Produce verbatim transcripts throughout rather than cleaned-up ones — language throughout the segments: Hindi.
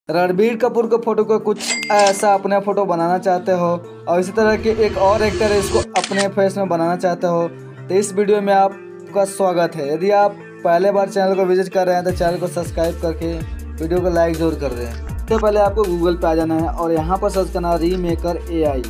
रणबीर कपूर के फोटो को कुछ ऐसा अपने फोटो बनाना चाहते हो और इसी तरह के एक और एक्टर है इसको अपने फेस में बनाना चाहते हो तो इस वीडियो में आपका स्वागत है। यदि आप पहले बार चैनल को विजिट कर रहे हैं तो चैनल को सब्सक्राइब करके वीडियो को लाइक जरूर कर दें। सबसे पहले आपको गूगल पे आ जाना है और यहाँ पर सर्च करना है रीमेकर ए आई।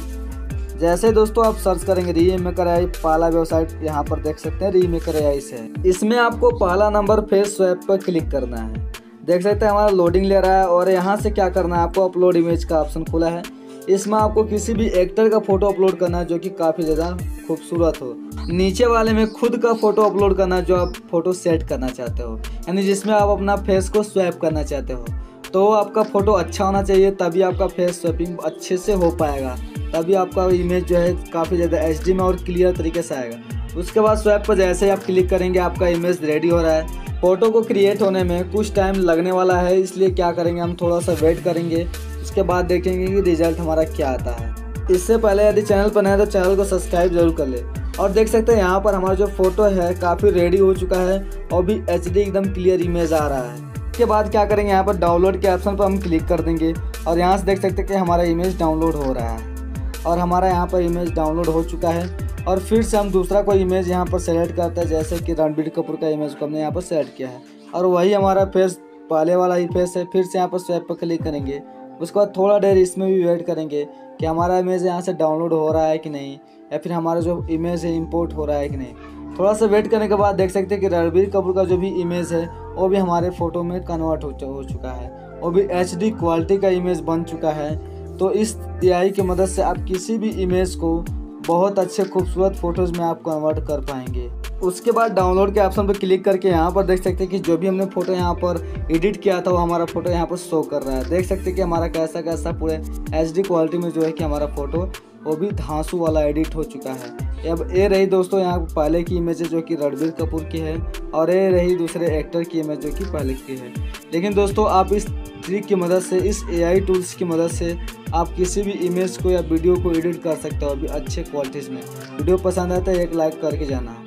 जैसे दोस्तों आप सर्च करेंगे रीमेकर ए आई, पहला वेबसाइट यहाँ पर देख सकते हैं रीमेकर ए आई से। इसमें आपको पहला नंबर फेस स्वैप पर क्लिक करना है। देख सकते हैं हमारा लोडिंग ले रहा है और यहाँ से क्या करना है, आपको अपलोड इमेज का ऑप्शन खुला है। इसमें आपको किसी भी एक्टर का फोटो अपलोड करना है जो कि काफ़ी ज़्यादा खूबसूरत हो। नीचे वाले में खुद का फोटो अपलोड करना है जो आप फोटो सेट करना चाहते हो, यानी जिसमें आप अपना फेस को स्वैप करना चाहते हो। तो आपका फ़ोटो अच्छा होना चाहिए, तभी आपका फेस स्वैपिंग अच्छे से हो पाएगा, तभी आपका इमेज जो है काफ़ी ज़्यादा एच डी में और क्लियर तरीके से आएगा। उसके बाद स्वैप पर जैसे ही आप क्लिक करेंगे आपका इमेज रेडी हो रहा है। फ़ोटो को क्रिएट होने में कुछ टाइम लगने वाला है, इसलिए क्या करेंगे हम थोड़ा सा वेट करेंगे। उसके बाद देखेंगे कि रिजल्ट हमारा क्या आता है। इससे पहले यदि चैनल पर नए हैं तो चैनल को सब्सक्राइब जरूर कर ले। और देख सकते हैं यहाँ पर हमारा जो फ़ोटो है काफ़ी रेडी हो चुका है और भी एच डी एकदम क्लियर इमेज आ रहा है। इसके बाद क्या करेंगे, यहाँ पर डाउनलोड के ऑप्शन पर हम क्लिक कर देंगे और यहाँ से देख सकते हैं कि हमारा इमेज डाउनलोड हो रहा है और हमारा यहाँ पर इमेज डाउनलोड हो चुका है। और फिर से हम दूसरा कोई इमेज यहाँ पर सेलेक्ट करते हैं, जैसे कि रणबीर कपूर का इमेज को हमने यहाँ पर सेलेक्ट किया है और वही हमारा फेस पहले वाला ही फेस है। फिर से यहाँ पर स्वैप पर क्लिक करेंगे। उसके बाद थोड़ा देर इसमें भी वेट करेंगे कि हमारा इमेज यहाँ से डाउनलोड हो रहा है कि नहीं, या फिर हमारा जो इमेज है इंपोर्ट हो रहा है कि नहीं। थोड़ा सा वेट करने के बाद देख सकते हैं कि रणबीर कपूर का जो भी इमेज है वो भी हमारे फ़ोटो में कन्वर्ट हो चुका है, वो भी एच डी क्वालिटी का इमेज बन चुका है। तो इस ए आई की मदद से आप किसी भी इमेज को बहुत अच्छे खूबसूरत फोटोज़ में आप कन्वर्ट कर पाएंगे। उसके बाद डाउनलोड के ऑप्शन पर क्लिक करके यहाँ पर देख सकते हैं कि जो भी हमने फ़ोटो यहाँ पर एडिट किया था वो हमारा फ़ोटो यहाँ पर शो कर रहा है। देख सकते हैं कि हमारा कैसा कैसा पूरे एच डी क्वालिटी में जो है कि हमारा फ़ोटो वो भी धांसू वाला एडिट हो चुका है। अब ये रही दोस्तों यहाँ पहले की इमेज जो कि रणबीर कपूर की है और ये रही दूसरे एक्टर की इमेज जो कि पहले की है। लेकिन दोस्तों आप इस ट्रिक की मदद से, इस ए आई टूल्स की मदद से आप किसी भी इमेज को या वीडियो को एडिट कर सकते हो अभी अच्छे क्वालिटीज़ में। वीडियो पसंद आए तो एक लाइक करके जाना।